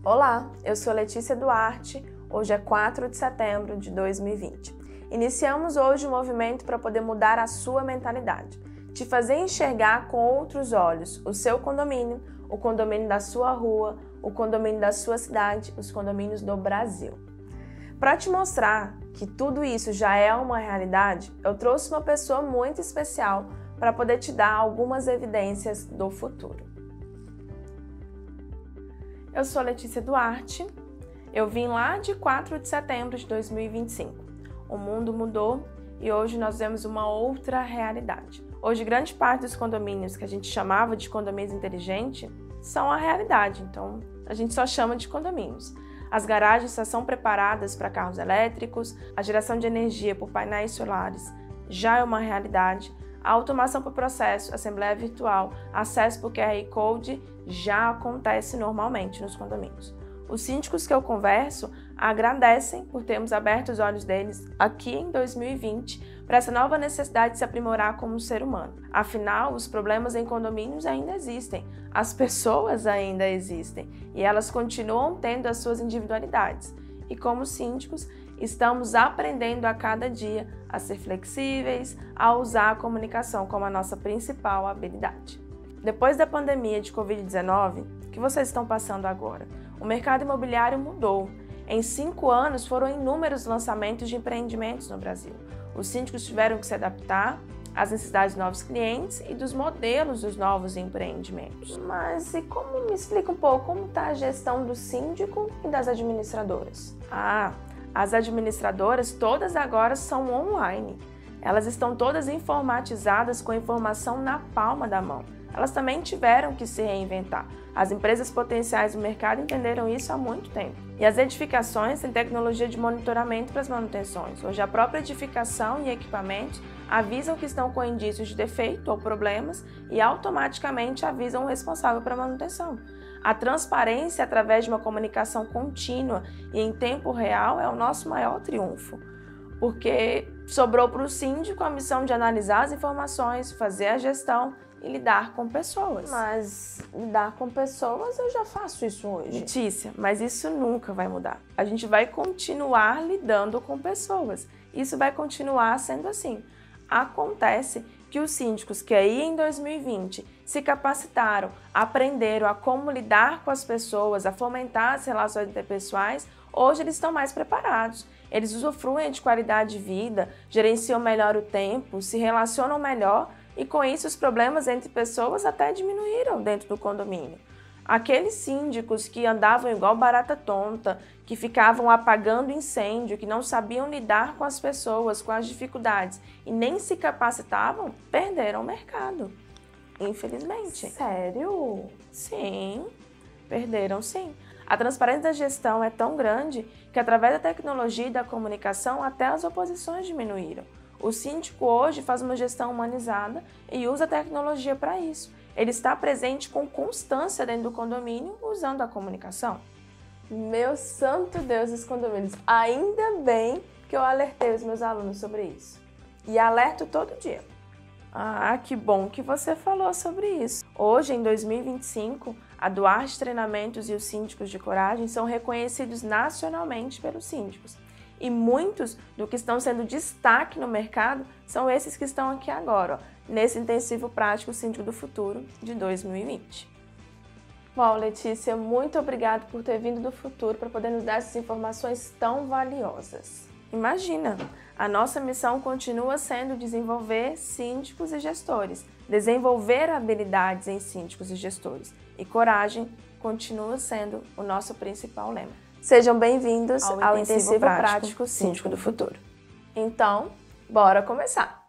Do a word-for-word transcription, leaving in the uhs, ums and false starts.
Olá, eu sou Letícia Duarte, hoje é quatro de setembro de dois mil e vinte. Iniciamos hoje um movimento para poder mudar a sua mentalidade, te fazer enxergar com outros olhos o seu condomínio, o condomínio da sua rua, o condomínio da sua cidade, os condomínios do Brasil. Para te mostrar que tudo isso já é uma realidade, eu trouxe uma pessoa muito especial para poder te dar algumas evidências do futuro. Eu sou Letícia Duarte, eu vim lá de quatro de setembro de dois mil e vinte e cinco. O mundo mudou e hoje nós vemos uma outra realidade. Hoje grande parte dos condomínios que a gente chamava de condomínios inteligentes são a realidade, então a gente só chama de condomínios. As garagens já são preparadas para carros elétricos, a geração de energia por painéis solares já é uma realidade, a automação por processo, assembleia virtual, acesso por Q R Code já acontece normalmente nos condomínios. Os síndicos que eu converso agradecem por termos aberto os olhos deles aqui em dois mil e vinte para essa nova necessidade de se aprimorar como ser humano. Afinal, os problemas em condomínios ainda existem, as pessoas ainda existem e elas continuam tendo as suas individualidades. E como síndicos, estamos aprendendo a cada dia a ser flexíveis, a usar a comunicação como a nossa principal habilidade. Depois da pandemia de covid dezenove, o que vocês estão passando agora? O mercado imobiliário mudou. Em cinco anos foram inúmeros lançamentos de empreendimentos no Brasil. Os síndicos tiveram que se adaptar às necessidades dos novos clientes e dos modelos dos novos empreendimentos. Mas e como, me explica um pouco, como está a gestão do síndico e das administradoras? Ah, as administradoras todas agora são online. Elas estão todas informatizadas com a informação na palma da mão. Elas também tiveram que se reinventar. As empresas potenciais do mercado entenderam isso há muito tempo. E as edificações têm tecnologia de monitoramento para as manutenções. Hoje a própria edificação e equipamentos avisam que estão com indícios de defeito ou problemas e automaticamente avisam o responsável pela manutenção. A transparência através de uma comunicação contínua e em tempo real é o nosso maior triunfo, porque sobrou para o síndico a missão de analisar as informações, fazer a gestão e lidar com pessoas. Mas lidar com pessoas, eu já faço isso hoje. Letícia, mas isso nunca vai mudar. A gente vai continuar lidando com pessoas. Isso vai continuar sendo assim. Acontece que os síndicos que aí em dois mil e vinte se capacitaram, aprenderam a como lidar com as pessoas, a fomentar as relações interpessoais, hoje eles estão mais preparados. Eles usufruem de qualidade de vida, gerenciam melhor o tempo, se relacionam melhor e com isso os problemas entre pessoas até diminuíram dentro do condomínio. Aqueles síndicos que andavam igual barata tonta, que ficavam apagando incêndio, que não sabiam lidar com as pessoas, com as dificuldades e nem se capacitavam, perderam o mercado, infelizmente. Sério? Sim, perderam sim. A transparência da gestão é tão grande que através da tecnologia e da comunicação até as oposições diminuíram. O síndico hoje faz uma gestão humanizada e usa a tecnologia para isso. Ele está presente com constância dentro do condomínio usando a comunicação. Meu santo Deus dos condomínios, ainda bem que eu alertei os meus alunos sobre isso. E alerto todo dia. Ah, que bom que você falou sobre isso. Hoje, em dois mil e vinte e cinco, a Duarte Treinamentos e os síndicos de coragem são reconhecidos nacionalmente pelos síndicos. E muitos do que estão sendo destaque no mercado são esses que estão aqui agora, ó, nesse intensivo prático Síndico do Futuro de dois mil e vinte. Bom, Letícia, muito obrigada por ter vindo do futuro para poder nos dar essas informações tão valiosas. Imagina, a nossa missão continua sendo desenvolver síndicos e gestores, desenvolver habilidades em síndicos e gestores. E coragem continua sendo o nosso principal lema. Sejam bem-vindos ao, ao Intensivo, Intensivo Prático, Prático Síndico do Futuro. Então, bora começar!